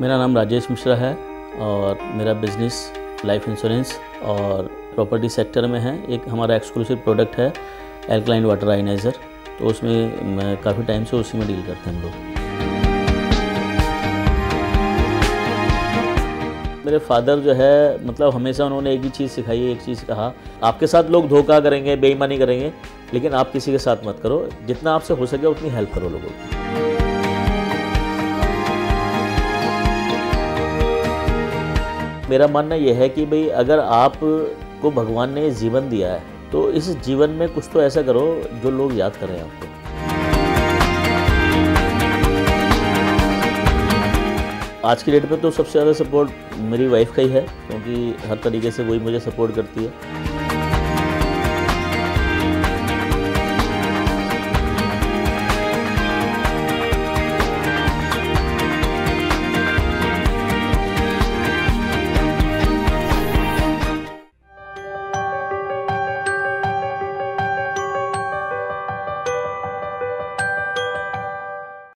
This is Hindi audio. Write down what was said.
मेरा नाम राजेश मिश्रा है और मेरा बिज़नेस लाइफ इंश्योरेंस और प्रॉपर्टी सेक्टर में है। एक हमारा एक्सक्लूसिव प्रोडक्ट है एल्कलाइन वाटर आयनाइज़र, तो उसमें मैं काफ़ी टाइम से उसी में डील करते हैं हम लोग। मेरे फादर जो है मतलब हमेशा उन्होंने एक ही चीज़ सिखाई, एक चीज़ कहा, आपके साथ लोग धोखा करेंगे, बेईमानी करेंगे, लेकिन आप किसी के साथ मत करो, जितना आपसे हो सके उतनी हेल्प करो लोगों की। मेरा मानना यह है कि भाई अगर आप को भगवान ने जीवन दिया है तो इस जीवन में कुछ तो ऐसा करो जो लोग याद करें आपको। आज की डेट में तो सबसे ज़्यादा सपोर्ट मेरी वाइफ का ही है, क्योंकि हर तरीके से वही मुझे सपोर्ट करती है।